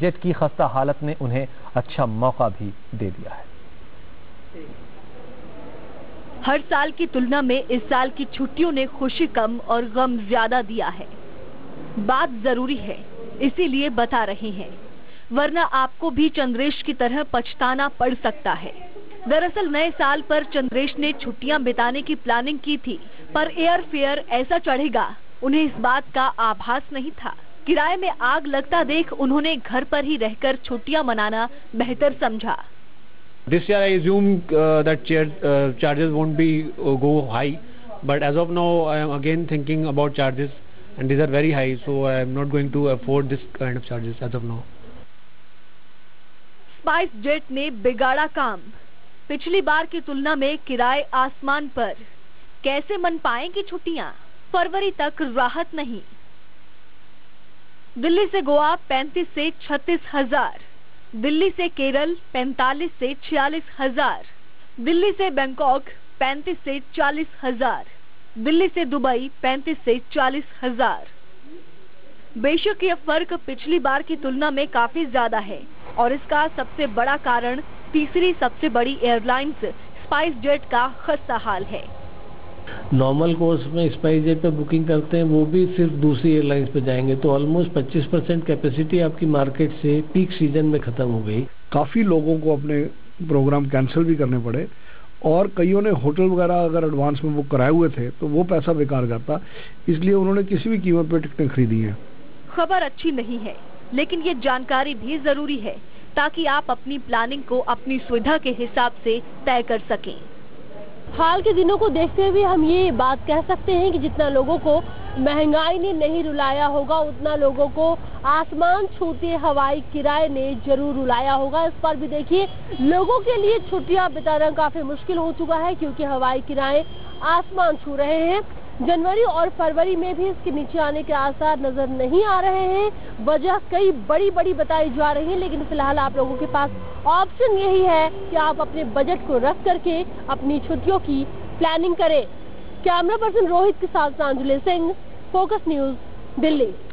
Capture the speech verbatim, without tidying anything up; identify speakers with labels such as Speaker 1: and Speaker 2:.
Speaker 1: Jet की खस्ता हालत ने उन्हें अच्छा मौका भी दे दिया है।
Speaker 2: हर साल की तुलना में इस साल की छुट्टियों ने खुशी कम और गम ज्यादा दिया है। बात जरूरी है, इसीलिए बता रहे हैं, वरना आपको भी चंद्रेश की तरह पछताना पड़ सकता है। दरअसल नए साल पर चंद्रेश ने छुट्टियां बिताने की प्लानिंग की थी, पर एयर फेयर ऐसा चढ़ेगा, उन्हें इस बात का आभास नहीं था। किराए में आग लगता देख उन्होंने घर पर ही रहकर छुट्टियां मनाना बेहतर समझा।
Speaker 3: This year I assume uh, that chair, uh, charges won't be uh, go high, but as of now I am again thinking about charges, and these are very high, so I am not going to afford this kind of charges as of now.
Speaker 2: SpiceJet ने बिगाड़ा काम। पिछली बार की तुलना में किराए आसमान पर। कैसे मन पाएंगी छुट्टियां? फरवरी तक राहत नहीं। दिल्ली से गोवा पैंतीस से छत्तीस हजार, दिल्ली से केरल पैंतालीस से छियालीस हजार, दिल्ली से बैंकॉक पैंतीस से चालीस हजार, दिल्ली से दुबई पैंतीस से चालीस हजार। बेशक यह फर्क पिछली बार की तुलना में काफी ज्यादा है और इसका सबसे बड़ा कारण तीसरी सबसे बड़ी एयरलाइंस स्पाइस जेट का खस्ता हाल है।
Speaker 4: नॉर्मल कोर्स में स्पाइस जेट पे बुकिंग करते हैं, वो भी सिर्फ दूसरी एयरलाइंस पे जाएंगे तो ऑलमोस्ट पच्चीस परसेंट कैपेसिटी आपकी मार्केट से पीक सीजन में खत्म हो गई।
Speaker 5: काफी लोगों को अपने प्रोग्राम कैंसिल भी करने पड़े और कईयों ने होटल वगैरह अगर एडवांस में बुक कराए हुए थे तो वो पैसा बेकार जाता, इसलिए उन्होंने किसी भी कीमत पर टिकटें खरीदी हैं।
Speaker 2: खबर अच्छी नहीं है, लेकिन ये जानकारी भी जरूरी है ताकि आप अपनी प्लानिंग को अपनी सुविधा के हिसाब से तय कर सकें।
Speaker 6: हाल के दिनों को देखते हुए हम ये बात कह सकते हैं कि जितना लोगों को महंगाई ने नहीं रुलाया होगा, उतना लोगों को आसमान छूते हवाई किराए ने जरूर रुलाया होगा। इस पर भी देखिए, लोगों के लिए छुट्टियां बिताना काफी मुश्किल हो चुका है क्योंकि हवाई किराए आसमान छू रहे हैं। जनवरी और फरवरी में भी इसके नीचे आने के आसार नजर नहीं आ रहे हैं। वजह कई बड़ी बड़ी बताई जा रही है, लेकिन फिलहाल आप लोगों के पास ऑप्शन यही है कि आप अपने बजट को रख करके अपनी छुट्टियों की प्लानिंग करें। कैमरा पर्सन रोहित के साथ सांजुले सिंह, फोकस न्यूज, दिल्ली।